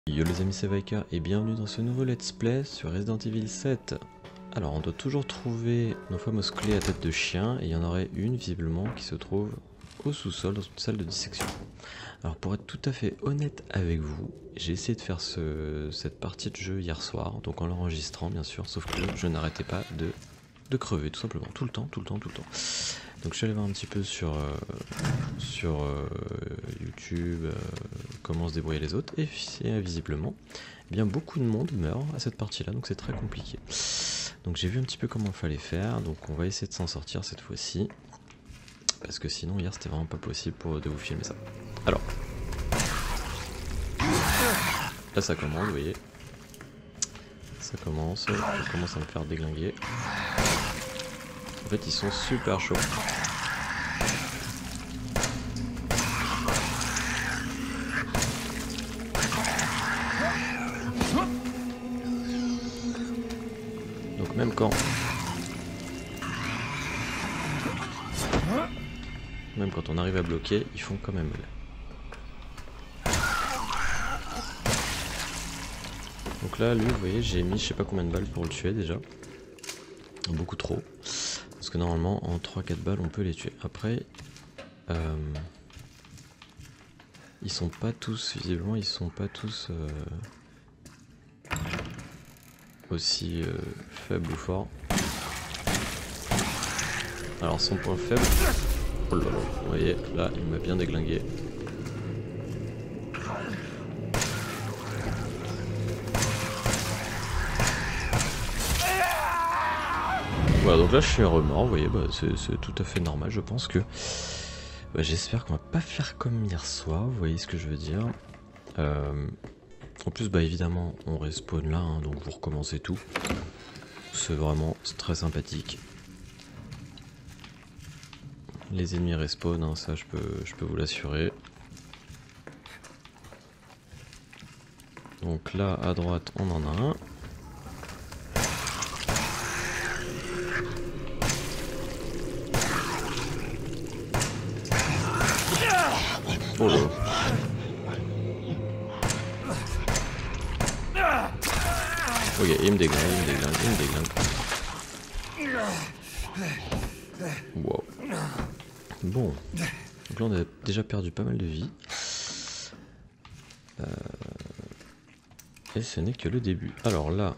Yo les amis, c'est Vaika et bienvenue dans ce nouveau let's play sur Resident Evil 7. Alors on doit toujours trouver nos fameuses clés à tête de chien et il y en aurait une visiblement qui se trouve au sous-sol dans une salle de dissection. Alors pour être tout à fait honnête avec vous, j'ai essayé de faire cette partie de jeu hier soir, donc en l'enregistrant bien sûr, sauf que je n'arrêtais pas de crever tout simplement, tout le temps. Donc je suis allé voir un petit peu sur YouTube comment se débrouiller les autres, et visiblement, eh bien beaucoup de monde meurt à cette partie-là, donc c'est très compliqué. Donc j'ai vu un petit peu comment il fallait faire, donc on va essayer de s'en sortir cette fois-ci, parce que sinon hier c'était vraiment pas possible de vous filmer ça. Alors, là ça commence, vous voyez, ça commence, je commence à me faire déglinguer. En fait ils sont super chauds. Donc même quand on arrive à bloquer, ils font quand même mal. Donc là, lui, vous voyez, j'ai mis je sais pas combien de balles pour le tuer déjà. Beaucoup trop. Parce que normalement, en 3-4 balles, on peut les tuer. Après, ils sont pas tous, visiblement, ils sont pas tous aussi faibles ou forts. Alors, son point faible, oh là là, vous voyez, là, il m'a bien déglingué. Voilà, donc là je suis remords, vous voyez, bah, c'est tout à fait normal, je pense que... Bah, j'espère qu'on va pas faire comme hier soir, vous voyez ce que je veux dire. En plus, bah évidemment, on respawn là, hein, donc vous recommencez tout. C'est vraiment très sympathique. Les ennemis respawn, hein, ça je peux vous l'assurer. Donc là, à droite, on en a un. Oh là. Ok, il me déglingue. Wow. Bon. Donc là on a déjà perdu pas mal de vie. Et ce n'est que le début. Alors là...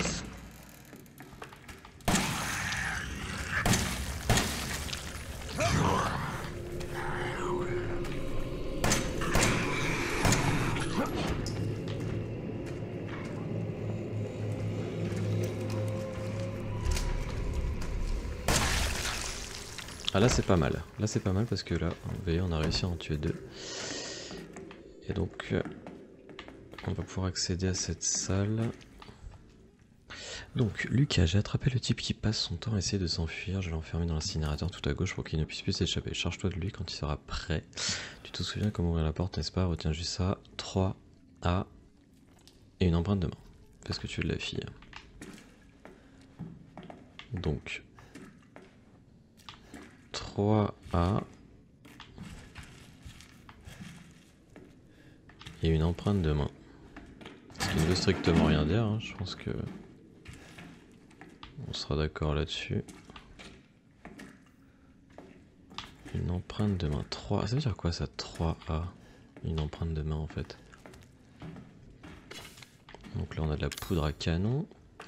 Ah là c'est pas mal, parce que là, vous voyez, on a réussi à en tuer deux. Et donc, on va pouvoir accéder à cette salle. Donc, Lucas, j'ai attrapé le type qui passe son temps à essayer de s'enfuir. Je l'ai enfermé dans l'incinérateur tout à gauche pour qu'il ne puisse plus s'échapper. Charge-toi de lui quand il sera prêt. Tu te souviens comment ouvrir la porte, n'est-ce pas? Retiens juste ça. 3A et une empreinte de main. Fais ce que tu veux de la fille. Donc... 3A et une empreinte de main. Ce qui ne veut strictement rien dire, hein. Je pense que on sera d'accord là-dessus. Une empreinte de main. 3. Ça veut dire quoi ça, 3A? Une empreinte de main en fait. Donc là on a de la poudre à canon.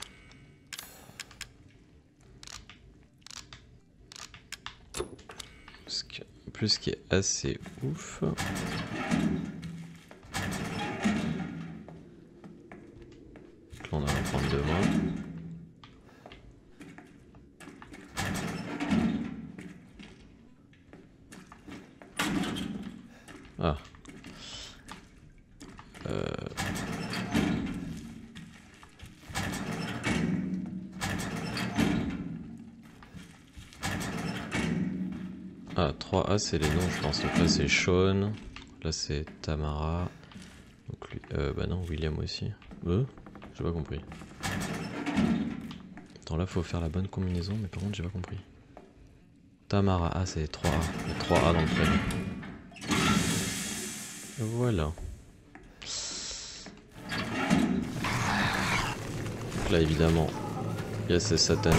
Plus ce qui est assez ouf. Donc là on a l'empreinte de main. Ah. Ah, 3A c'est les noms je pense. Donc là c'est Sean, là c'est Tamara. Donc lui, bah non, William aussi. J'ai pas compris. Attends, là faut faire la bonne combinaison, mais par contre j'ai pas compris. Tamara, ah c'est 3A. Il y a 3A dans le prénom. Voilà. Donc là évidemment, il y a ces satanés.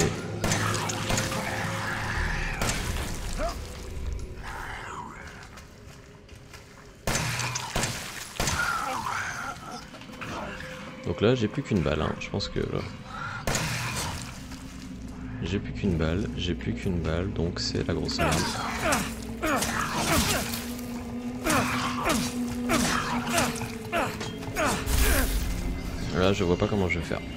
Donc là j'ai plus qu'une balle, hein. Je pense que là... J'ai plus qu'une balle, donc c'est la grosse merde. Là je vois pas comment je vais faire.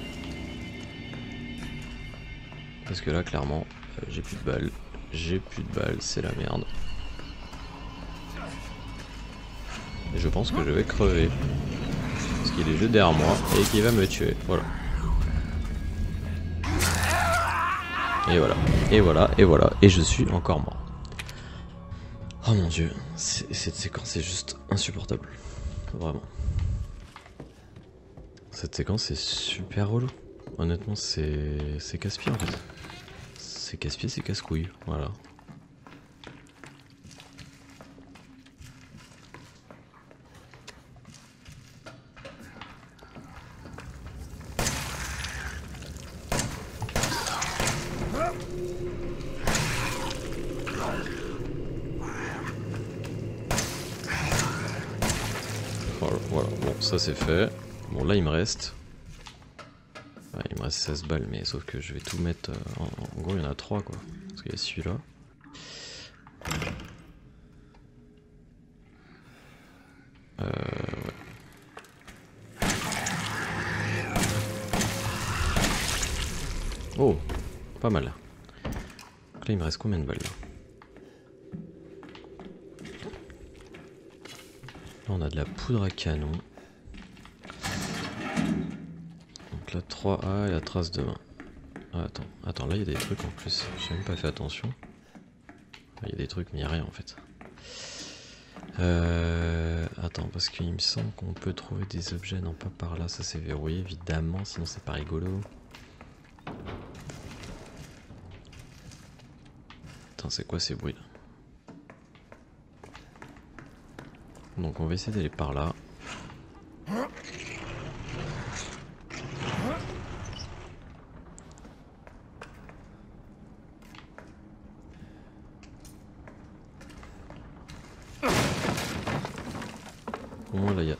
Parce que là clairement j'ai plus de balles, c'est la merde. Et je pense que je vais crever. Parce qu'il est juste derrière moi et qu'il va me tuer, voilà. Et voilà, et voilà, et voilà, et je suis encore mort. Oh mon dieu, cette séquence est juste insupportable. Vraiment. Cette séquence est super relou. Honnêtement, c'est casse-pied en fait. C'est casse-pied, c'est casse-couille, voilà. Voilà, bon, ça c'est fait. Bon, là il me reste. Ouais, il me reste 16 balles, mais sauf que je vais tout mettre. En gros, il y en a 3 quoi. Parce qu'il y a celui-là. Ouais. Oh, pas mal. Donc là, il me reste combien de balles là? Là, on a de la poudre à canon. Donc là, 3A et la trace de main. Ah, attends, là, il y a des trucs en plus. J'ai même pas fait attention. Il y a des trucs, mais il n'y a rien en fait. Attends, parce qu'il me semble qu'on peut trouver des objets. Non, pas par là, ça c'est verrouillé évidemment, sinon c'est pas rigolo. Attends, c'est quoi ces bruits là? Donc on va essayer d'aller par là. Au moins là il y a...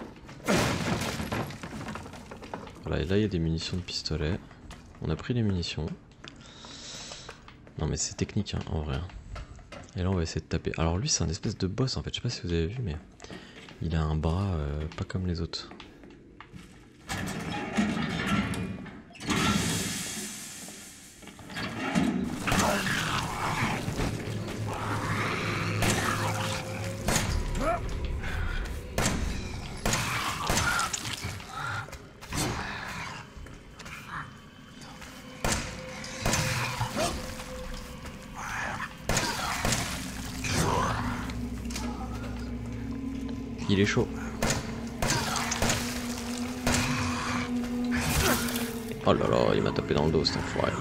Voilà, et là il y a des munitions de pistolet. On a pris les munitions. Non mais c'est technique hein, en vrai. Et là on va essayer de taper. Alors lui c'est un espèce de boss en fait, je sais pas si vous avez vu mais... Il a un bras pas comme les autres. Il est chaud. Oh là là, il m'a tapé dans le dos cet enfoiré.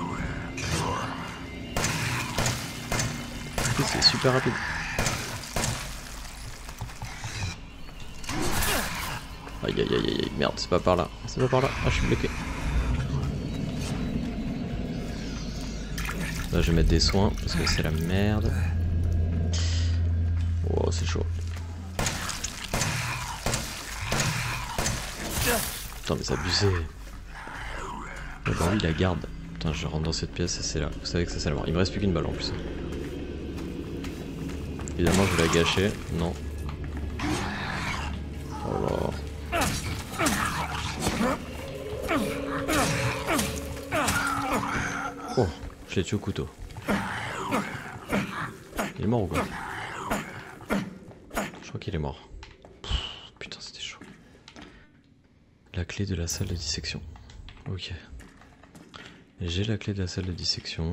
C'est super rapide. Aïe aïe aïe aïe, merde, c'est pas par là. C'est pas par là. Ah, je suis bloqué. Là, je vais mettre des soins parce que c'est la merde. Oh, c'est chaud. Putain, mais c'est abusé. Oh, bah oui, la garde. Putain, je rentre dans cette pièce et c'est là. Vous savez que ça, c'est la mort. Il me reste plus qu'une balle en plus. Évidemment, je vais la gâcher. Non. Oh là. Oh, je l'ai tué au couteau. Il est mort ou quoi? Je crois qu'il est mort. Pff, putain, c'était chaud. La clé de la salle de dissection. Ok. J'ai la clé de la salle de dissection.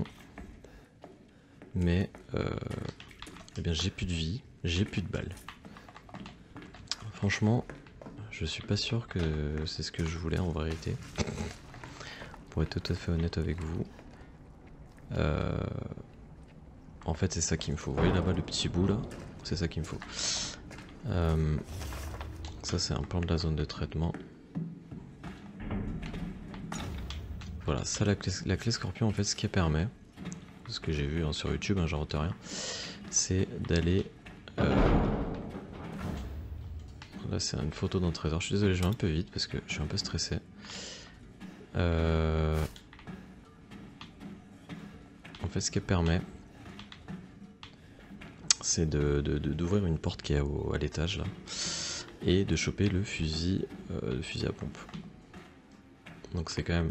Mais eh bien j'ai plus de vie, j'ai plus de balles. Franchement, je suis pas sûr que c'est ce que je voulais en vérité. Pour être tout à fait honnête avec vous. En fait c'est ça qu'il me faut. Vous voyez là-bas le petit bout là? C'est ça qu'il me faut. Ça c'est un plan de la zone de traitement. voilà, ça la clé scorpion en fait ce qu'elle permet, ce que j'ai vu hein, sur YouTube, hein, j'invente rien, c'est d'aller... Là c'est une photo d'un trésor, je suis désolé je vais un peu vite parce que je suis un peu stressé. En fait ce qu'elle permet, c'est d'ouvrir une porte qui est à l'étage là, et de choper le fusil à pompe. Donc c'est quand même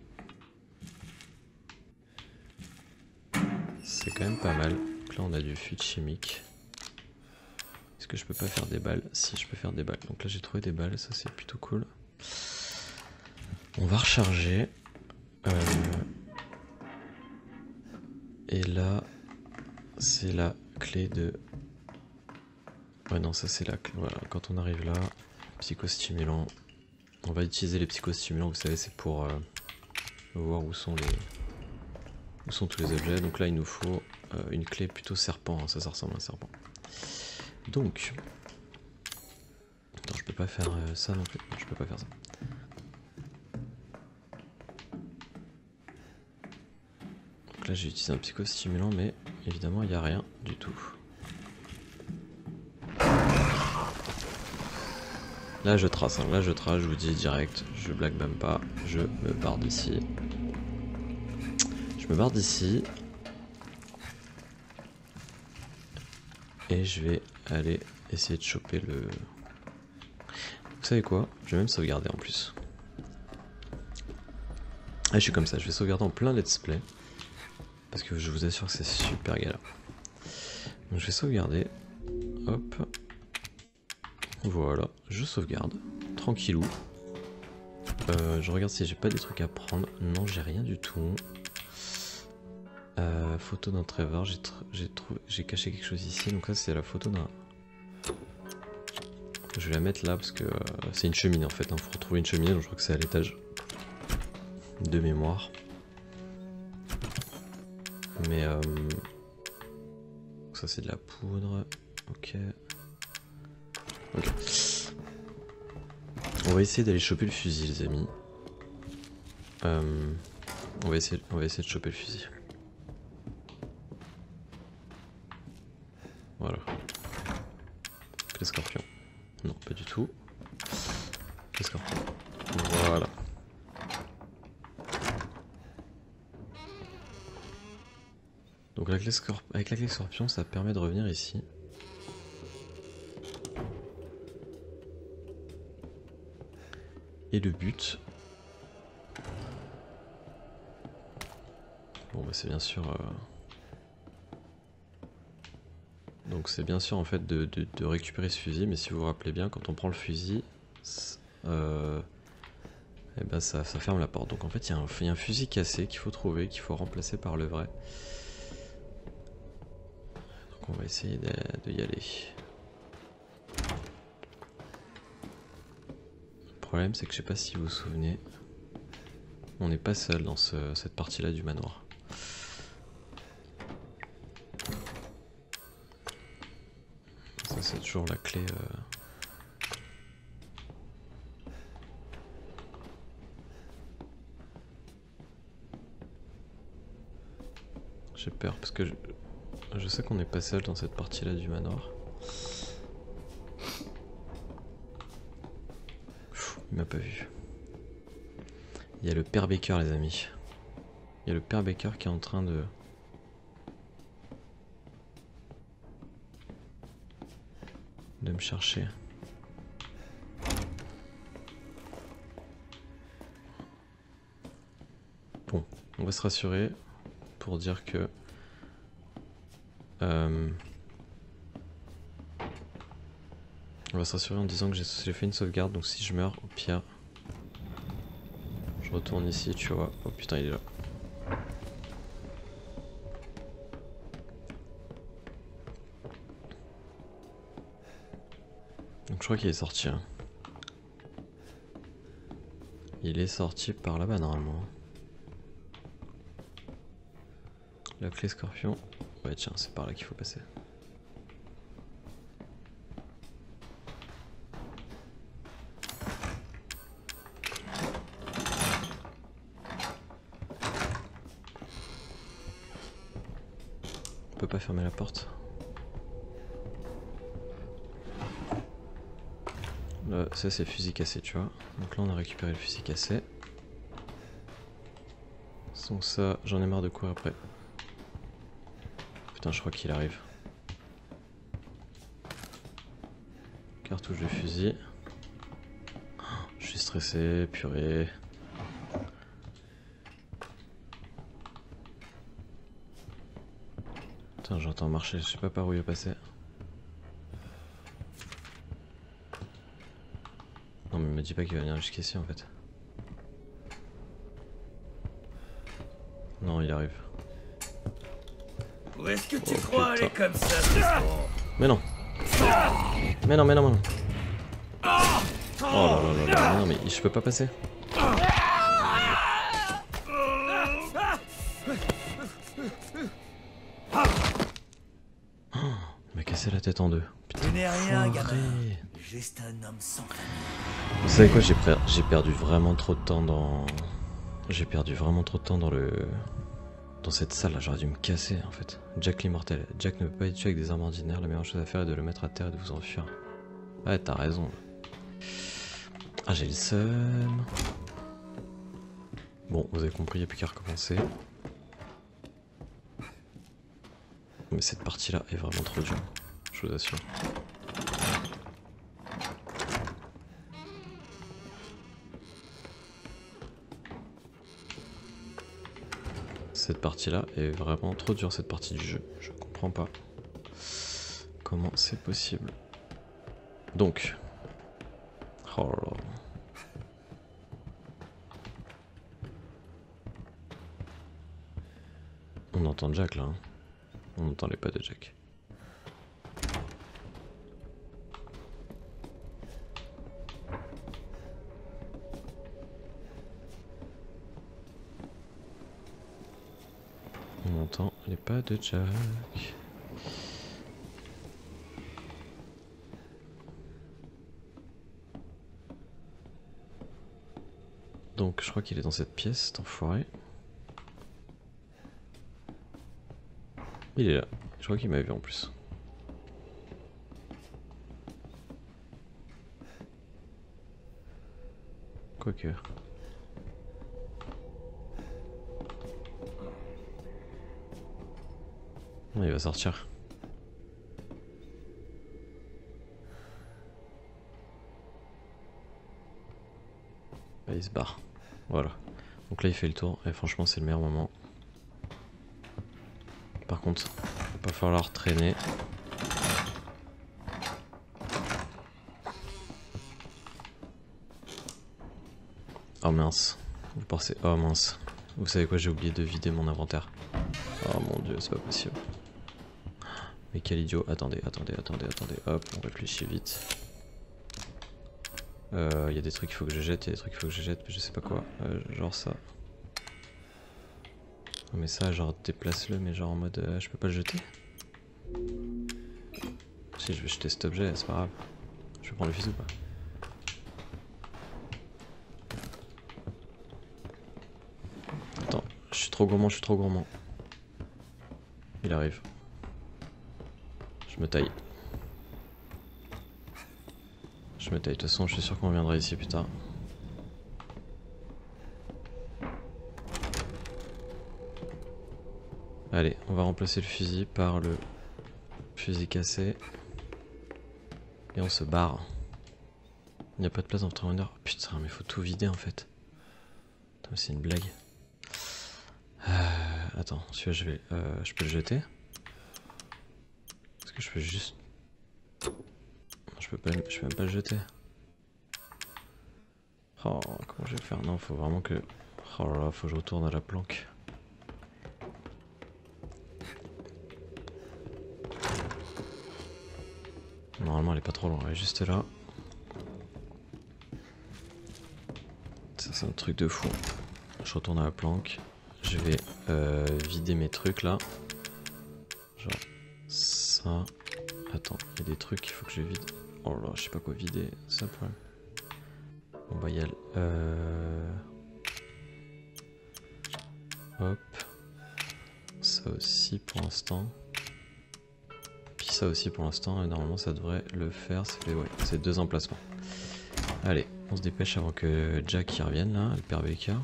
pas mal. Donc là on a du fluide chimique. Est-ce que je peux pas faire des balles? Si, je peux faire des balles. Donc là j'ai trouvé des balles, ça c'est plutôt cool. On va recharger. Et là c'est la clé de... Ouais non ça c'est la clé. Voilà, quand on arrive là, psychostimulant. On va utiliser les psychostimulants, vous savez c'est pour voir où sont tous les objets. Donc là il nous faut une clé plutôt serpent, hein. Ça ressemble à un serpent. Donc, attends, je peux pas faire ça non plus, je peux pas faire ça. Donc là j'ai utilisé un psychostimulant mais évidemment il n'y a rien du tout. Là je trace, hein. Là je trace, je vous dis direct, je blague même pas, je me barre d'ici. Je me barre d'ici. Et je vais aller essayer de choper le... Vous savez quoi? Je vais même sauvegarder en plus. Ah je suis comme ça, je vais sauvegarder en plein let's play. Parce que je vous assure que c'est super galère. Donc je vais sauvegarder. Hop. Voilà, je sauvegarde. Tranquillou. Je regarde si j'ai pas des trucs à prendre. Non, j'ai rien du tout. Photo d'un Trevor, j'ai caché quelque chose ici. Donc ça c'est la photo d'un... Je vais la mettre là parce que c'est une cheminée en fait. Faut retrouver une cheminée, donc je crois que c'est à l'étage. De mémoire. Mais ça c'est de la poudre. Ok. Ok. On va essayer d'aller choper le fusil les amis. On va essayer de choper le fusil. Voilà. Les scorpions. Non, pas du tout. Les scorpions. Voilà. Donc avec la clé scorpion, ça permet de revenir ici. Et le but... Bon bah c'est bien sûr... Donc c'est bien sûr en fait de récupérer ce fusil, mais si vous vous rappelez bien, quand on prend le fusil, et ben ça ferme la porte. Donc en fait il y a un fusil cassé qu'il faut trouver, qu'il faut remplacer par le vrai. Donc on va essayer d'y aller. Le problème c'est que je sais pas si vous vous souvenez, on n'est pas seul dans cette partie-là du manoir. Ça c'est toujours la clé... J'ai peur parce que je sais qu'on n'est pas seul dans cette partie-là du manoir. Il m'a pas vu. Il y a le père Baker les amis. Il y a le père Baker qui est en train de me chercher. Bon, on va se rassurer pour dire que on va se rassurer en disant que j'ai fait une sauvegarde, donc si je meurs au pire je retourne ici, tu vois. Oh putain il est là. Donc je crois qu'il est sorti hein. Il est sorti par là-bas normalement. La clé scorpion. Ouais tiens c'est par là qu'il faut passer. peut pas fermer la porte. Là, ça c'est fusil cassé, tu vois. Donc là on a récupéré le fusil cassé. Donc ça, j'en ai marre de courir après. Putain, je crois qu'il arrive. Cartouche de fusil. Je suis stressé, purée. Putain, j'entends marcher, je sais pas par où il est passé. Non mais me dis pas qu'il va venir jusqu'ici en fait. Non, il arrive. Où est-ce que tu crois aller comme ça? Mais non. Mais non, mais non, mais non. Oh là là là là, mais non mais je peux pas passer. Oh, il m'a cassé la tête en deux. Je n'ai rien, gamin. Foiré. Juste un homme sans famille. Vous savez quoi, j'ai perdu vraiment trop de temps dans... J'ai perdu vraiment trop de temps dans le... Dans cette salle là, j'aurais dû me casser en fait. Jack l'immortel. Jack ne peut pas être tué avec des armes ordinaires, la meilleure chose à faire est de le mettre à terre et de vous enfuir. Ouais, t'as raison. Ah, j'ai le seum. Bon, vous avez compris, il n'y a plus qu'à recommencer. Mais cette partie là est vraiment trop dure, je vous assure. Cette partie là est vraiment trop dure, cette partie du jeu. Je comprends pas comment c'est possible. Donc. Oh là là. On entend Jack là. Hein. On entend les pas de Jack. On entend les pas de Jack. Donc je crois qu'il est dans cette pièce, cet enfoiré. Il est là. Je crois qu'il m'a vu en plus. Quoique. Non, il va sortir. Là, il se barre. Voilà. Donc là, il fait le tour. Et franchement, c'est le meilleur moment. Par contre, il va pas falloir traîner. Oh mince. Vous pensez... Oh mince. Vous savez quoi, j'ai oublié de vider mon inventaire. Oh mon dieu, c'est pas possible. Mais quel idiot. Attendez. Hop, on réfléchit vite. Il y a des trucs qu'il faut que je jette, mais je sais pas quoi. Genre ça. Mais ça, genre déplace-le, mais genre en mode je peux pas le jeter. Si je vais jeter cet objet, c'est pas grave. Je vais prendre le fusil ou pas? Attends, je suis trop gourmand. Il arrive. Je me taille. De toute façon, je suis sûr qu'on reviendra ici plus tard. Allez, on va remplacer le fusil par le fusil cassé. Et on se barre. Il n'y a pas de place dans le tramway. Putain, mais faut tout vider en fait. C'est une blague. Attends, celui-là je peux le jeter? Est-ce que je peux juste... Je peux même pas le jeter. Oh, comment je vais faire? Non, faut vraiment que... Oh là là, faut que je retourne à la planque. Normalement, elle est pas trop loin, elle est juste là. Ça, c'est un truc de fou. Je retourne à la planque. Je vais vider mes trucs là. Genre ça. Attends, il y a des trucs qu'il faut que je vide. Oh là, je sais pas quoi vider, c'est ça le problème. On va y aller. Hop. Ça aussi pour l'instant. ça aussi pour l'instant et normalement ça devrait le faire. Ça fait ouais, c'est 2 emplacements. Allez, on se dépêche avant que Jack y revienne là, le père Baker.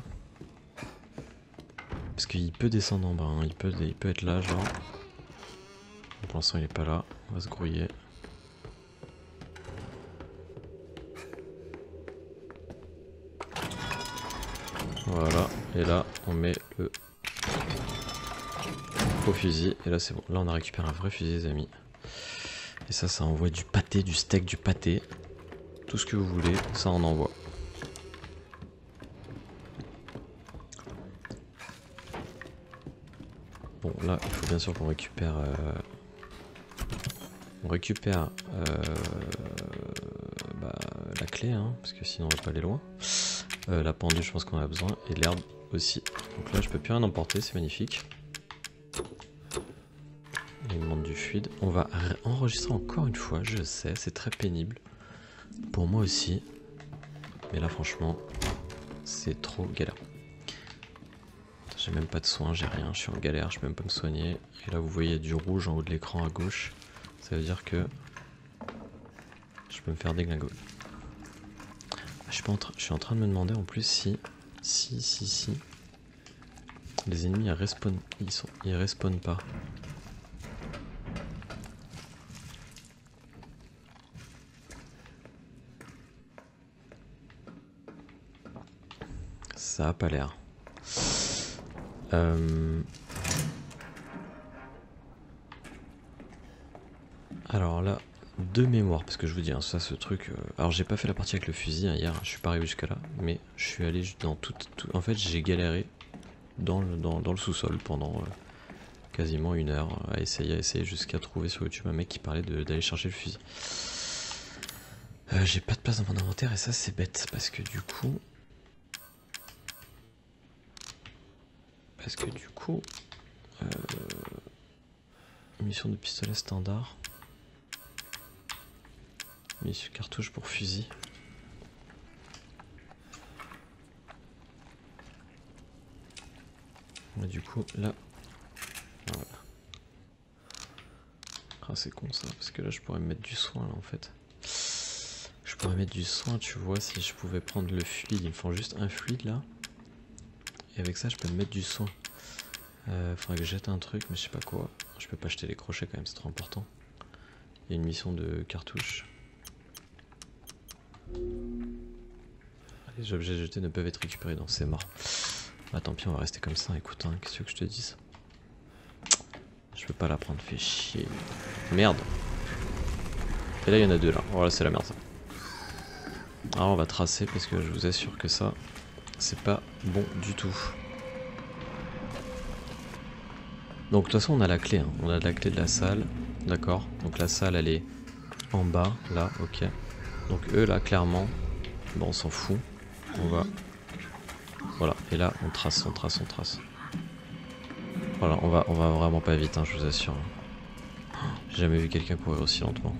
Parce qu'il peut descendre en bas, hein. il peut être là genre. Pour l'instant il est pas là, on va se grouiller. Voilà, et là on met le faux fusil, et là c'est bon, là on a récupéré un vrai fusil les amis. Et ça envoie du pâté, du steak, du pâté, tout ce que vous voulez, ça en envoie. Bon là il faut bien sûr qu'on récupère la clé hein, parce que sinon on va pas aller loin. La pendule je pense qu'on a besoin et l'herbe aussi. Donc là je peux plus rien emporter, c'est magnifique. Il me demande du fluide. On va enregistrer encore une fois, je sais, c'est très pénible. Pour moi aussi. Mais là franchement, c'est trop galère. J'ai même pas de soins, j'ai rien, je suis en galère, je peux même pas me soigner. Et là vous voyez du rouge en haut de l'écran à gauche. Ça veut dire que je peux me faire déglingo. Je suis en train de me demander en plus si les ennemis ils respawnent pas. Ça a pas l'air. Alors là, de mémoire, parce que je vous dis, hein, ça ce truc... alors j'ai pas fait la partie avec le fusil hein, hier, je suis pas arrivé jusqu'à là, mais je suis allé dans tout... En fait j'ai galéré dans le sous-sol pendant quasiment 1 heure à essayer jusqu'à trouver sur YouTube un mec qui parlait d'aller chercher le fusil. J'ai pas de place dans mon inventaire et ça c'est bête, parce que du coup... munition de pistolet standard. Munition cartouche pour fusil. Et du coup là. Voilà. Ah c'est con ça, parce que là je pourrais me mettre du soin là en fait. Je pourrais mettre du soin, tu vois, si je pouvais prendre le fluide. Il me faut juste un fluide là. Et avec ça je peux me mettre du soin. Faudrait que je jette un truc mais je sais pas quoi. Je peux pas jeter les crochets quand même, c'est trop important. Il y a une mission de cartouche. Les objets jetés ne peuvent être récupérés, donc c'est mort. Bah tant pis, on va rester comme ça, écoute, hein, qu'est-ce que je te dise. Je peux pas la prendre, fais chier. Merde. Et là il y en a 2 là, voilà c'est la merde ça. Alors on va tracer parce que je vous assure que ça, c'est pas bon du tout. Donc de toute façon on a la clé, hein. On a la clé de la salle, d'accord. Donc la salle elle est en bas, là, ok. Donc eux là clairement, bon on s'en fout. On va... Voilà, et là on trace. Voilà, on va vraiment pas vite, hein, je vous assure. J'ai jamais vu quelqu'un courir aussi lentement.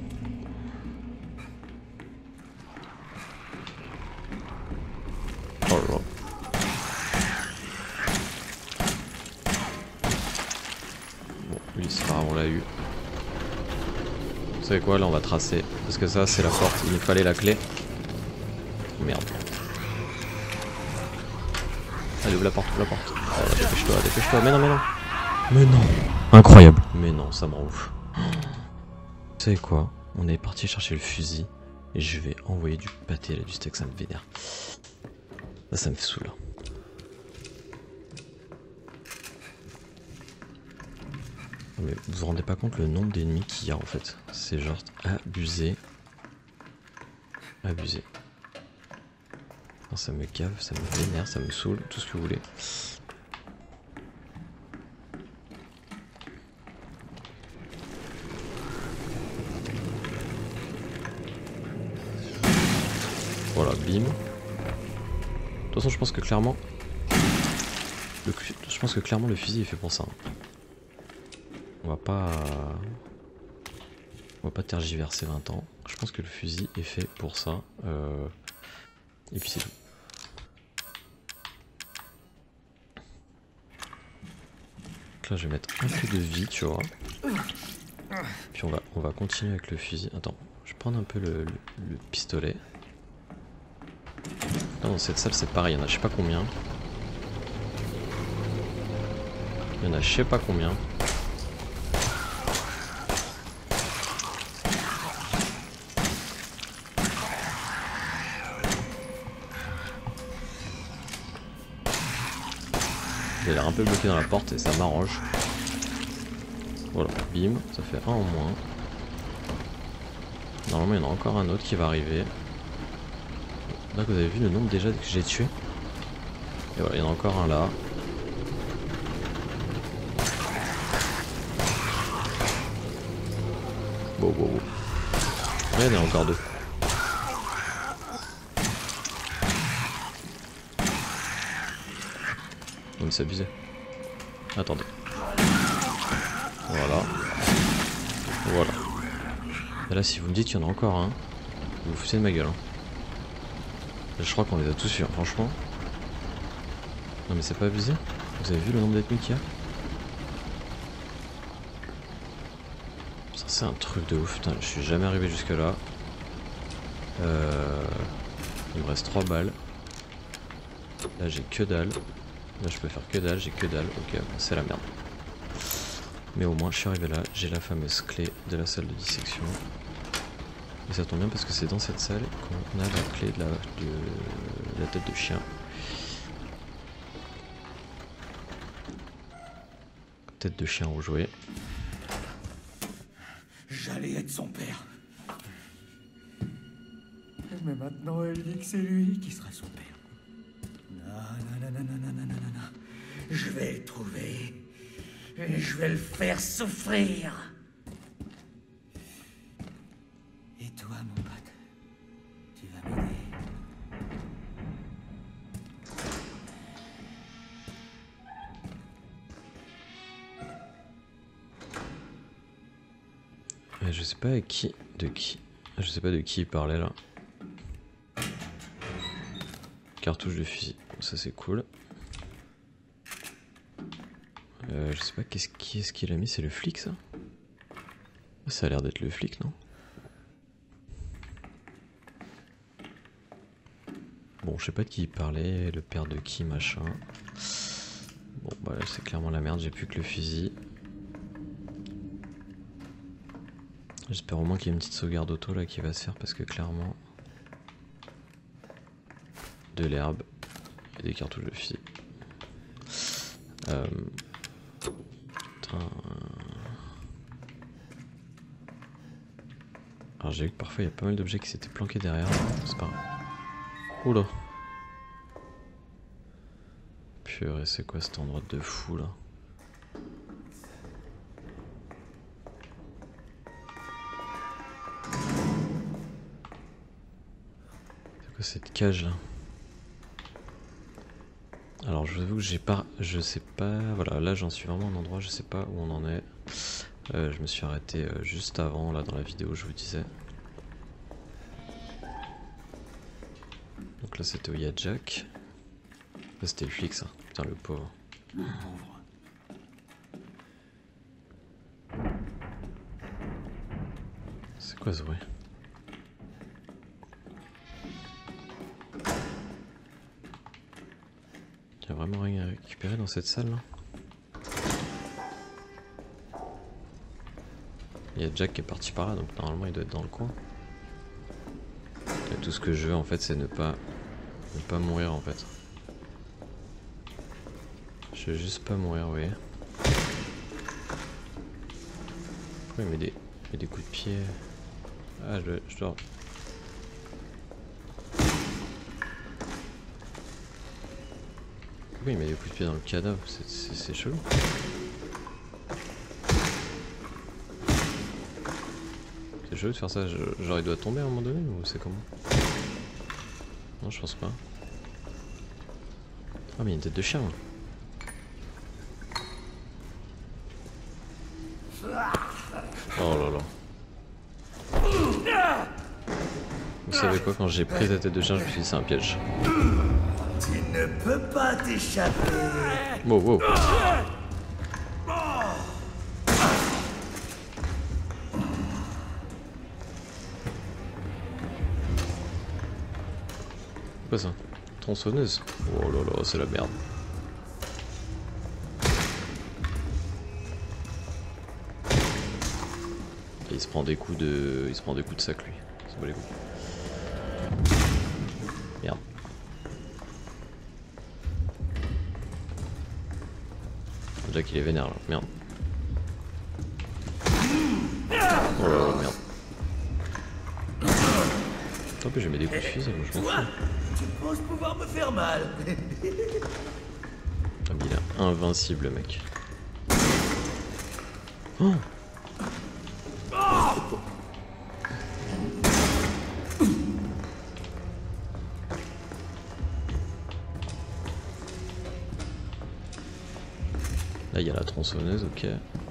Oh là là. Bon, lui c'est pas grave, on l'a eu. Vous savez quoi, là on va tracer. Parce que ça c'est la porte, il nous fallait la clé. Merde. Allez, ouvre la porte, Oh, dépêche-toi, mais non. Mais non. Incroyable. Mais non, ça me rend ouf. Vous savez quoi? On est parti chercher le fusil. Et je vais envoyer du pâté là, du steak, ça me vénère. Là, ça me fait saoul. Mais vous vous rendez pas compte le nombre d'ennemis qu'il y a en fait. C'est genre abusé. Abusé. Ça me cave, ça me vénère, ça me saoule, tout ce que vous voulez. Voilà, bim. De toute façon, je pense que clairement... le fusil est fait pour ça. On va pas tergiverser 20 ans. Je pense que le fusil est fait pour ça. Et puis c'est tout. Donc là je vais mettre un peu de vie, tu vois. Puis on va continuer avec le fusil. Attends, je vais prendre un peu le pistolet. Là, dans cette salle c'est pareil, il y en a je sais pas combien. Il y en a je sais pas combien. Il a l'air un peu bloqué dans la porte et ça m'arrange. Voilà, bim, ça fait un en moins. Normalement il y en a encore un autre qui va arriver. Là vous avez vu le nombre déjà que j'ai tué. Et voilà, il y en a encore un là. Wow, wow, wow. Ouais, il y en a encore deux. On s'abusait. Attendez. Voilà. Voilà. Et là, si vous me dites qu'il y en a encore un, vous vous foutez de ma gueule. Hein. Là, je crois qu'on les a tous vus, hein, franchement. Non, mais c'est pas abusé. Vous avez vu le nombre d'ennemis qu'il y a? Ça, c'est un truc de ouf. Putain, je suis jamais arrivé jusque là. Il me reste 3 balles. Là, j'ai que dalle. Là, je peux faire que dalle, j'ai que dalle. Ok, bon, c'est la merde. Mais au moins, je suis arrivé là. J'ai la fameuse clé de la salle de dissection. Et ça tombe bien parce que c'est dans cette salle qu'on a la clé de la tête de chien. Tête de chien rejouée. J'allais être son père. Mais maintenant, elle dit que c'est lui qui sera son père. Non. Je vais le trouver. Et je vais le faire souffrir. Et toi, mon pote, tu vas m'aider. Je sais pas avec qui, je sais pas de qui il parlait là. Cartouche de fusil, ça c'est cool. Je sais pas qui est-ce qu'il a mis, c'est le flic ça? Ça a l'air d'être le flic, non? Bon, je sais pas de qui il parlait, le père de qui, machin. Bon, bah c'est clairement la merde, j'ai plus que le fusil. J'espère au moins qu'il y a une petite sauvegarde auto là qui va se faire parce que clairement... De l'herbe et des cartouches de fusil. Putain... Alors j'ai vu que parfois il y a pas mal d'objets qui s'étaient planqués derrière, c'est pas grave. Oula. Purée, c'est quoi cet endroit de fou là? C'est quoi cette cage là? Alors je vous avoue que j'ai pas... Je sais pas... Voilà, là j'en suis vraiment à un endroit, je sais pas où on en est. Je me suis arrêté juste avant, là dans la vidéo, je vous disais. Donc là c'était où il y a Jack. Là c'était le flic ça, putain le pauvre. Le pauvre. C'est quoi ce bruit? Il y a vraiment rien à récupérer dans cette salle là? Il y a Jack qui est parti par là, donc normalement il doit être dans le coin. Et tout ce que je veux en fait c'est ne pas mourir en fait. Je veux juste pas mourir, vous voyez. Pourquoi il met des coups de pied? Ah je dois... Pourquoi il met des coups de pied dans le cadavre? C'est chelou. C'est chelou de faire ça, genre il doit tomber à un moment donné ou c'est comment? Non je pense pas. Ah mais il y a une tête de chien là. Oh là là. Vous savez quoi, quand j'ai pris la tête de chien je me suis dit c'est un piège. Tu ne peux pas t'échapper. Wow wow. quoi ça? Tronçonneuse? Oh là là, c'est la merde. Et il se prend des coups de. Il se prend des coups de sac lui. Ça bat les coups. Merde. Déjà qu'il est vénère là, merde. Oh là là, merde. Tant pis, je mets des coups de fusil, moi je m'en fous. Tu penses pouvoir me faire mal? Ah, mais il est invincible, mec. Oh! Là, il y a la tronçonneuse, ok.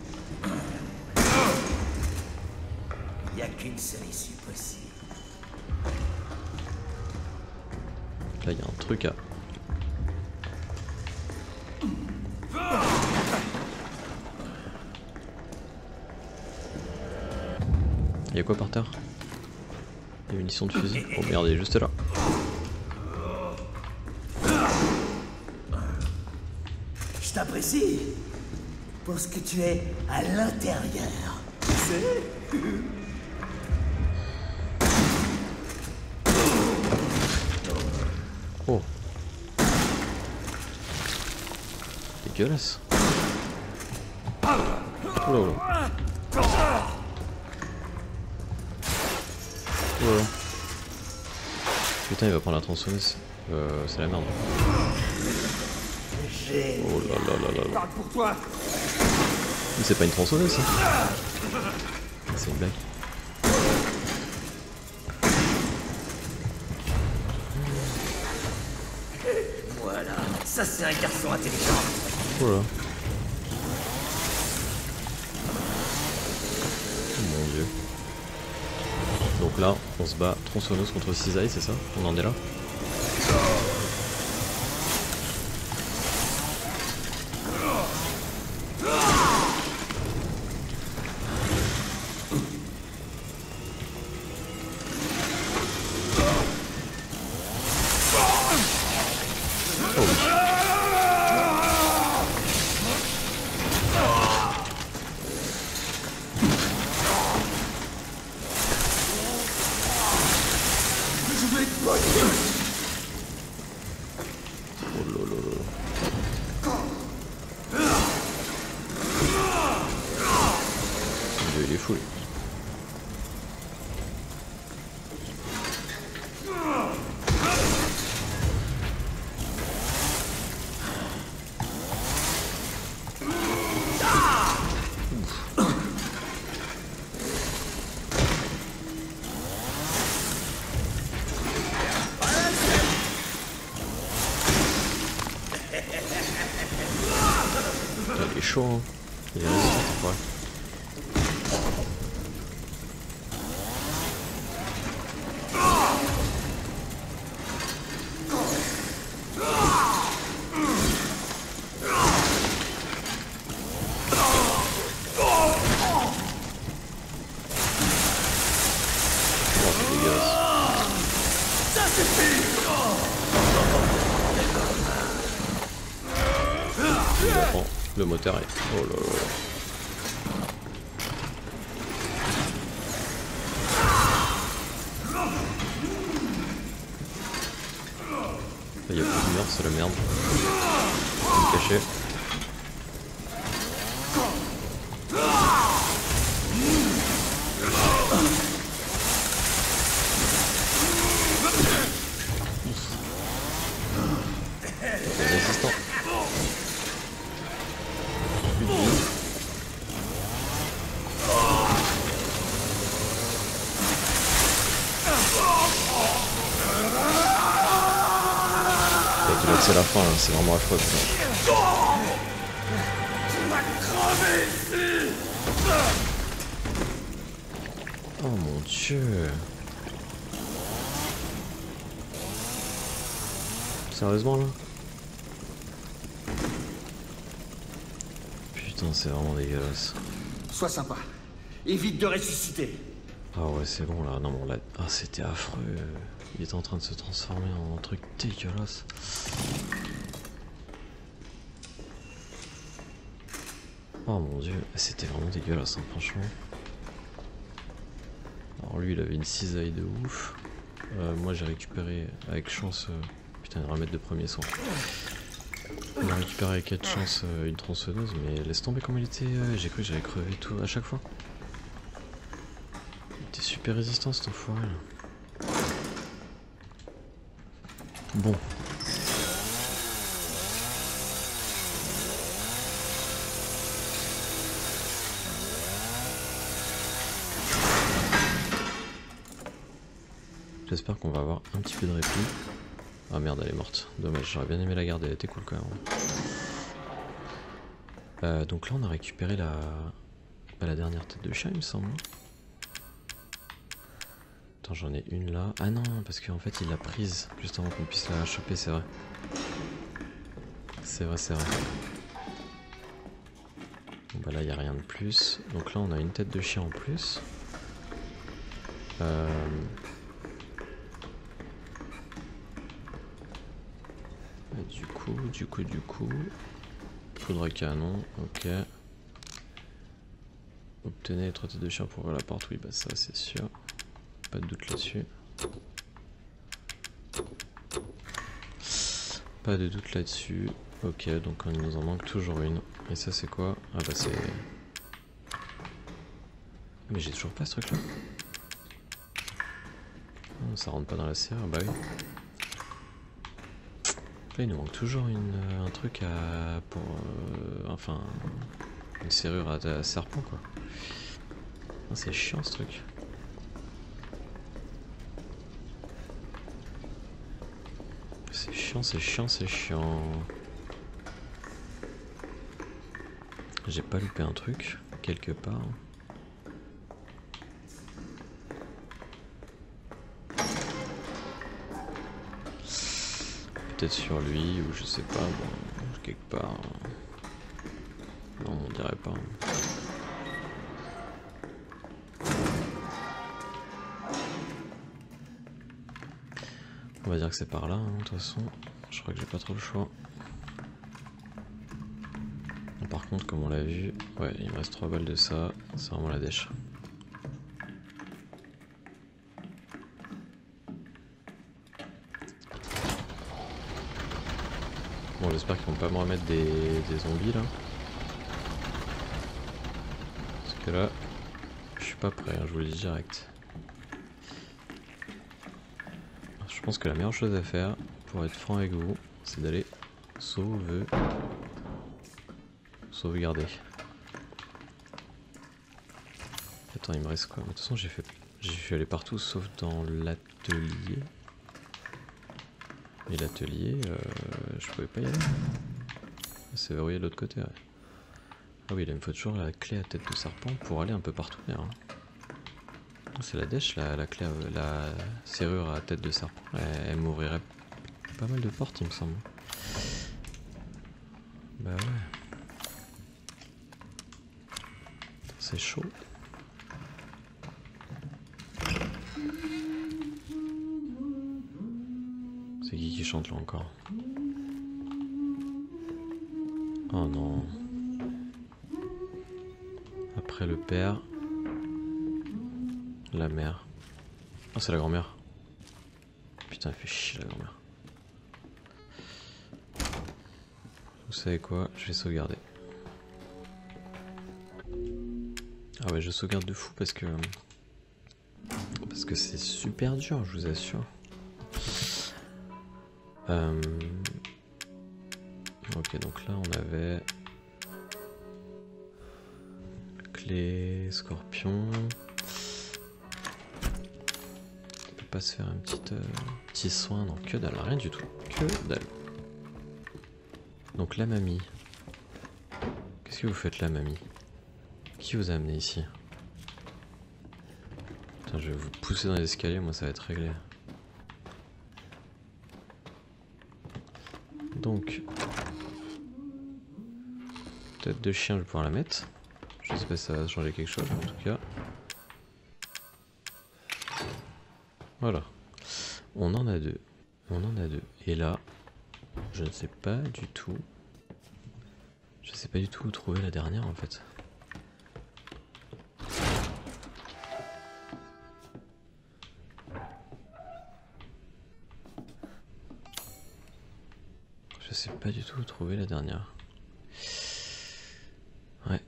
Il n'y a qu'une seule issue possible. Là, il y a un truc à. Il y a quoi par terre? Il y a une munition de fusil. Oh merde, il est juste là. Je t'apprécie pour ce que tu es à l'intérieur. Tu sais? Oh. Dégueulasse. Oula oula. Oula. Putain, il va prendre la tronçonneuse. C'est la merde. Oh là là là là là. Parle pour toi. Mais c'est pas une tronçonneuse ça. C'est une blague. Voilà, ça c'est un garçon intelligent. Voilà. Oh mon dieu. Donc là, on se bat tronçonneuse contre cisaille, c'est ça? On en est là? Oh oui. Oh là là là. Dieu, il est fou. Il est chaud, hein. Il est résistant, ouais. Oh, c'est dégueulasse. Ça suffit. Il apprend. Le moteur est. Oh là là. Il y a plus de mur, c'est la merde. Je vais me cacher. C'est résistant. Plus de vie. C'est la fin, hein, c'est vraiment affreux. Tu vas crever ici. Oh mon dieu. Sérieusement là? Putain, c'est vraiment dégueulasse. Sois sympa. Évite de ressusciter. Ah ouais, c'est bon là. Non, bon là. Ah, c'était affreux. Il était en train de se transformer en un truc dégueulasse. Oh mon dieu, c'était vraiment dégueulasse, hein, franchement. Alors lui, il avait une cisaille de ouf. Moi, j'ai récupéré avec chance. Putain, il va remettre de premier soin. On a récupéré avec 4 chances une tronçonneuse, mais laisse tomber comme il était. J'ai cru que j'allais crever tout à chaque fois. Il était super résistant cet enfoiré là. Bon. J'espère qu'on va avoir un petit peu de répit. Ah merde, elle est morte. Dommage, j'aurais bien aimé la garder, elle était cool quand même. Donc là on a récupéré la dernière tête de chien il me semble. Attends, j'en ai une là. Ah non, parce qu'en fait il l'a prise juste avant qu'on puisse la choper, c'est vrai. C'est vrai, c'est vrai. Bon bah là il n'y a rien de plus. Donc là on a une tête de chien en plus. Du coup, poudre à canon, ok. Obtenez les 3 têtes de chien pour ouvrir la porte, oui bah ça c'est sûr. Pas de doute là-dessus. Pas de doute là-dessus. Ok, donc il nous en manque toujours une. Et ça c'est quoi? Ah bah c'est... Mais j'ai toujours pas ce truc là. Oh, ça rentre pas dans la serrure, bah oui. Là il nous manque toujours un truc à... pour... enfin... une serrure à serpent quoi. Oh, c'est chiant ce truc. C'est chiant, c'est chiant, c'est chiant. J'ai pas loupé un truc, quelque part. Peut-être sur lui, ou je sais pas, bon, quelque part. Non, on dirait pas. On va dire que c'est par là, hein, de toute façon. Je crois que j'ai pas trop le choix. Par contre, comme on l'a vu, ouais, il me reste 3 balles de ça. C'est vraiment la dèche. Bon, j'espère qu'ils vont pas me remettre des zombies là. Parce que là, je suis pas prêt, hein, je vous le dis direct. Je pense que la meilleure chose à faire, pour être franc avec vous, c'est d'aller sauvegarder. Attends, il me reste quoi? De toute façon, j'ai fait aller partout sauf dans l'atelier. Et l'atelier, je pouvais pas y aller. C'est verrouillé de l'autre côté, ouais. Ah oui, là, il me faut toujours la clé à tête de serpent pour aller un peu partout d'ailleurs. C'est la dèche, la clé, la serrure à tête de serpent. Elle m'ouvrirait pas mal de portes, il me semble. Bah ouais. C'est chaud. C'est qui chante là encore? Oh non. Après le père, la mère. Oh, c'est la grand-mère. Putain, elle fait chier la grand-mère. Vous savez quoi? Je vais sauvegarder. Ah ouais, je sauvegarde de fou parce que c'est super dur, je vous assure. Ok, donc là on avait clé, scorpion. On peut pas se faire un petit soin, non, que dalle, rien du tout, que dalle. Donc la mamie. Qu'est-ce que vous faites là, mamie? Qui vous a amené ici? Putain, je vais vous pousser dans les escaliers, moi ça va être réglé. Donc, tête de chien, je vais pouvoir la mettre. Je sais pas si ça va changer quelque chose, en tout cas. Voilà. On en a deux. On en a deux. Et là, je ne sais pas du tout. Je sais pas du tout où trouver la dernière en fait. Je sais pas du tout où trouver la dernière. Ouais.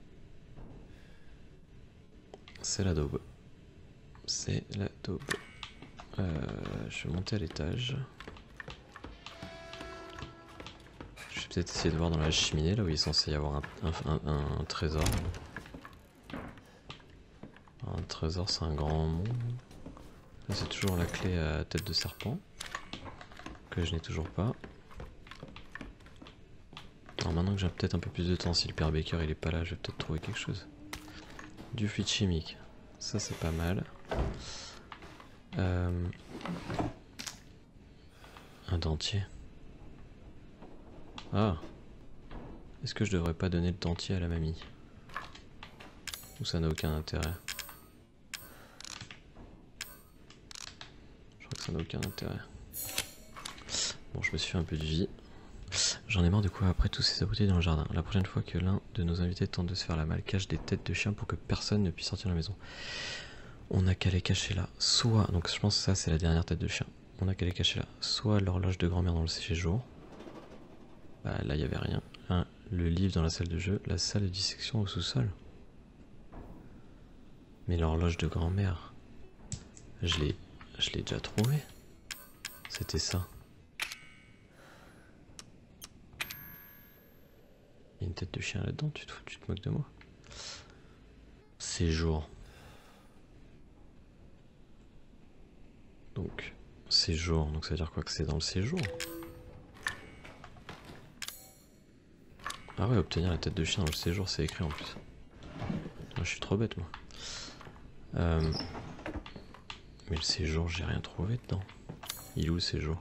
C'est la daube. C'est la daube. Je vais monter à l'étage. Je vais peut-être essayer de voir dans la cheminée, là où il est censé y avoir un trésor. Un trésor, c'est un grand mot. Là, c'est toujours la clé à tête de serpent. Que je n'ai toujours pas. Alors maintenant que j'ai peut-être un peu plus de temps, si le père Baker il est pas là, je vais peut-être trouver quelque chose. Du fluide chimique. Ça c'est pas mal. Un dentier. Ah. Est-ce que je devrais pas donner le dentier à la mamie? Ou ça n'a aucun intérêt? Je crois que ça n'a aucun intérêt. Bon, je me suis fait un peu de vie. J'en ai marre de courir après tous ces abrutis dans le jardin. La prochaine fois que l'un de nos invités tente de se faire la malle, cache des têtes de chien pour que personne ne puisse sortir de la maison. On n'a qu'à les cacher là. Soit, donc je pense que ça c'est la dernière tête de chien. On n'a qu'à les cacher là. Soit l'horloge de grand-mère dans le séjour. Bah là il n'y avait rien. Le livre dans la salle de jeu. La salle de dissection au sous-sol. Mais l'horloge de grand-mère, je l'ai déjà trouvé. C'était ça. Il y a une tête de chien là-dedans, tu te moques de moi? Séjour. Donc, séjour, donc ça veut dire quoi, que c'est dans le séjour? Ah ouais, obtenir la tête de chien dans le séjour, c'est écrit en plus. Ah, je suis trop bête moi. Mais le séjour, j'ai rien trouvé dedans. Il est où le séjour?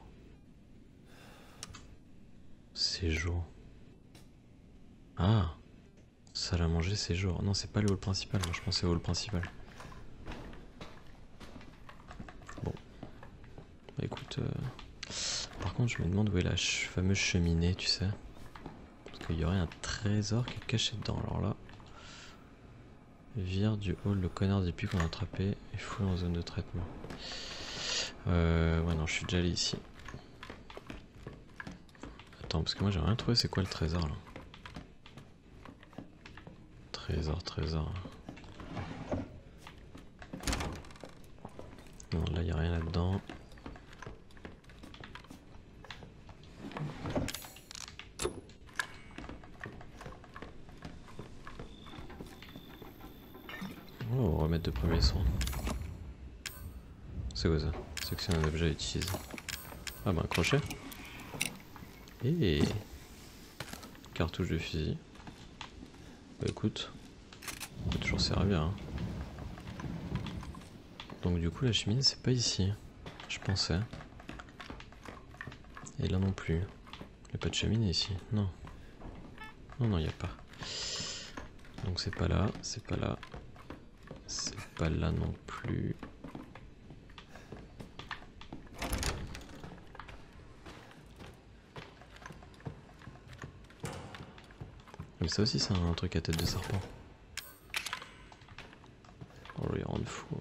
Séjour. Ah, salle à manger, séjour. Non, c'est pas le hall principal, moi je pensais au hall principal. Bon. Bah écoute, par contre, je me demande où est la fameuse cheminée, tu sais. Parce qu'il y aurait un trésor qui est caché dedans. Alors là, vire du hall le connard des puits qu'on a attrapé et fouille en zone de traitement. Ouais, non, je suis déjà allé ici. Attends, parce que moi j'ai rien trouvé, c'est quoi le trésor là? Trésor. Non, là il n'y a rien là-dedans. Oh, remettre de premiers soins. C'est quoi ça? Sélectionne un objet à utiliser. Ah bah un crochet. Et cartouche de fusil. Bah écoute, on peut toujours servir. Hein. Donc du coup la cheminée c'est pas ici. Je pensais. Et là non plus. Il n'y a pas de cheminée ici. Non. Non, il n'y a pas. Donc c'est pas là, c'est pas là. C'est pas là non plus. Mais ça aussi c'est un truc à tête de serpent. On va les rendre fous.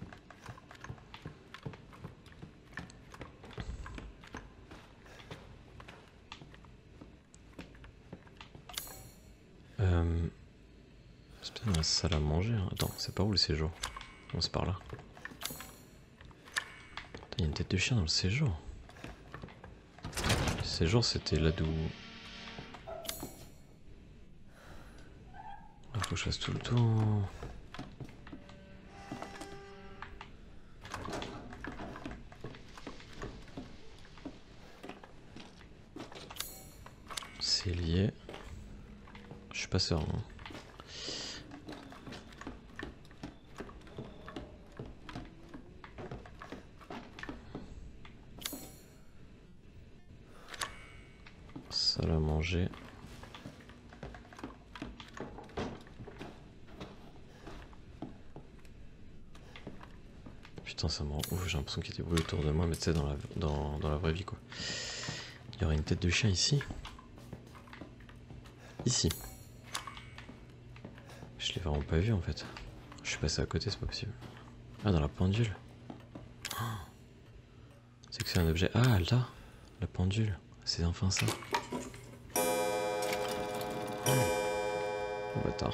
C'est peut-être dans la salle à manger. Hein. Attends, c'est par où le séjour? Non, c'est par là. Il y a une tête de chien dans le séjour. Le séjour c'était là d'où... Il faut que je fasse tout le tour. C'est lié. Je suis pas sûr. Hein. Salle à manger. Putain, ça me rend ouf, j'ai l'impression qu'il y a des bruits autour de moi, mais tu sais, dans la vraie vie quoi. Il y aurait une tête de chien ici. Ici. Je l'ai vraiment pas vu en fait. Je suis passé à côté, c'est pas possible. Ah, dans la pendule. Oh. C'est que c'est un objet. Ah, là, la pendule. C'est enfin ça. Oh, bâtard.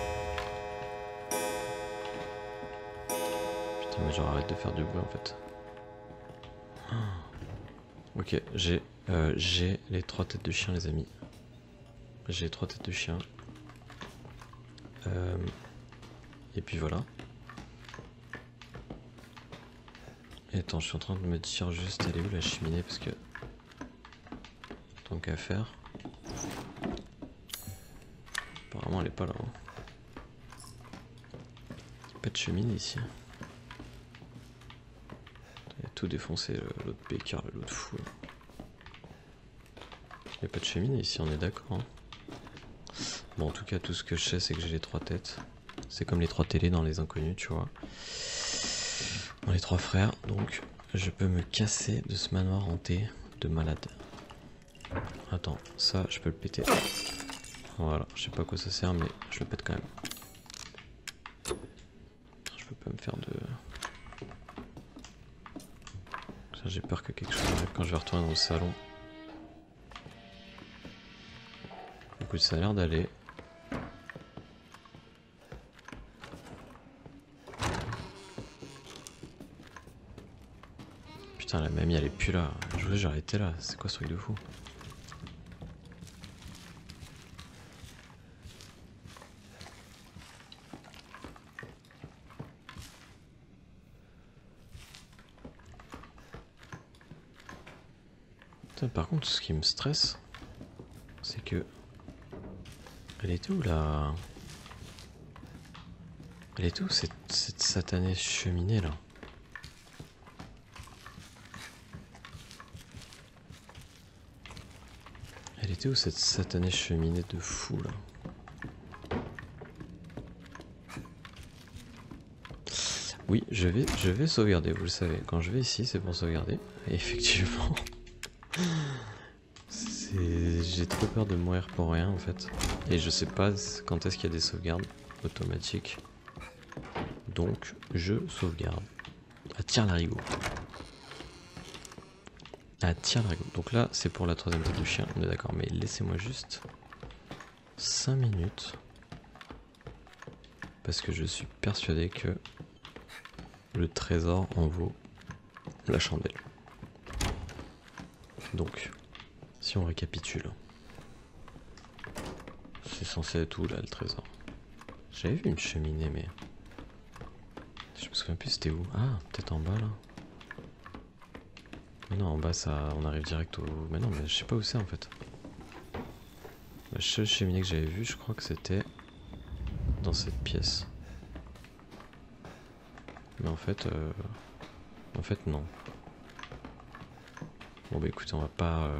Putain, mais genre arrête de faire du bruit en fait. Oh. Ok, j'ai les 3 têtes de chien, les amis. J'ai 3 têtes de chien. Et puis voilà. Et attends, je suis en train de me dire juste elle est où la cheminée parce que tant qu'à faire. Apparemment elle est pas là. Pas de cheminée ici. Il a tout défoncé l'autre pécard, l'autre fou. Il n'y a pas de cheminée ici, on est d'accord. Hein. Bon, en tout cas, tout ce que je sais, c'est que j'ai les 3 têtes. C'est comme les 3 télés dans les inconnus, tu vois. Dans les 3 frères, donc je peux me casser de ce manoir hanté de malade. Attends, ça, je peux le péter. Voilà, je sais pas à quoi ça sert, mais je le pète quand même. Je peux pas me faire de... J'ai peur que quelque chose arrive quand je vais retourner dans le salon. Écoute, ça a l'air d'aller. Putain, la mamie elle est plus là. Je voulais, j'ai arrêté là. C'est quoi ce truc de fou? Putain, par contre, ce qui me stresse, c'est que... Elle était où là? Elle était où cette satanée cheminée là? Elle était où cette satanée cheminée de fou là? Oui, je vais sauvegarder, vous le savez. Quand je vais ici, c'est pour sauvegarder. Et effectivement, j'ai trop peur de mourir pour rien en fait. Et je sais pas quand est-ce qu'il y a des sauvegardes automatiques. Donc, je sauvegarde. Ah, tire l'arigot. Ah, tire l'arigot. Donc là, c'est pour la 3ème tête de chien. On est d'accord, mais laissez-moi juste 5 minutes. Parce que je suis persuadé que le trésor en vaut la chandelle. Donc, si on récapitule, c'est censé être où là le trésor? J'avais vu une cheminée, mais je me souviens plus c'était où. Ah, peut-être en bas là. Mais non, en bas ça, on arrive direct au... Mais non, mais je sais pas où c'est en fait. La seule cheminée que j'avais vue, je crois que c'était dans cette pièce. Mais en fait non. Bon bah écoutez, on va pas...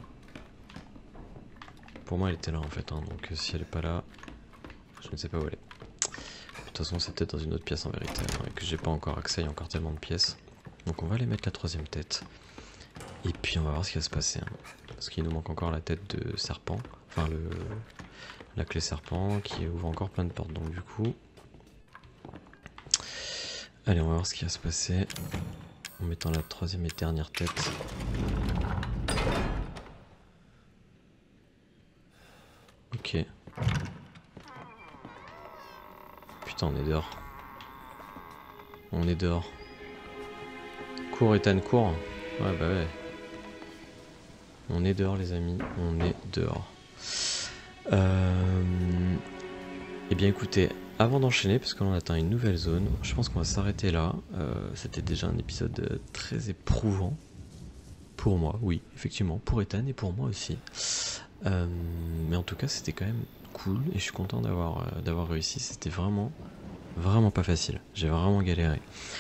Pour moi elle était là en fait, hein, donc si elle est pas là, je ne sais pas où elle est. De toute façon c'est peut-être dans une autre pièce en vérité, hein, et que j'ai pas encore accès, il y a encore tellement de pièces. Donc on va aller mettre la 3ème tête. Et puis on va voir ce qui va se passer. Hein, parce qu'il nous manque encore la tête de serpent, enfin la clé serpent qui ouvre encore plein de portes, donc du coup... Allez, on va voir ce qui va se passer en mettant la 3ème et dernière tête. Ok. Putain, on est dehors. On est dehors. Cours, Ethan, cours. Ouais, bah ouais. On est dehors, les amis. On est dehors. Eh bien, écoutez... Avant d'enchaîner, parce que l'on atteint une nouvelle zone, je pense qu'on va s'arrêter là. C'était déjà un épisode très éprouvant. Pour moi, oui, effectivement, pour Ethan et pour moi aussi. Mais en tout cas, c'était quand même cool et je suis content d'avoir réussi. C'était vraiment pas facile. J'ai vraiment galéré.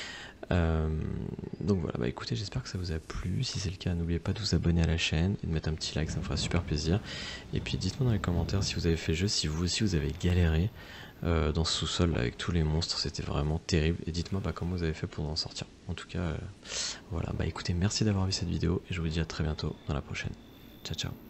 Donc voilà, bah écoutez, j'espère que ça vous a plu. Si c'est le cas, n'oubliez pas de vous abonner à la chaîne et de mettre un petit like, ça me fera super plaisir. Et puis dites-moi dans les commentaires si vous avez fait le jeu, si vous aussi vous avez galéré. dans ce sous-sol là, avec tous les monstres, c'était vraiment terrible. Et dites-moi comment vous avez fait pour en sortir. En tout cas, voilà, écoutez, merci d'avoir vu cette vidéo et je vous dis à très bientôt dans la prochaine. Ciao ciao.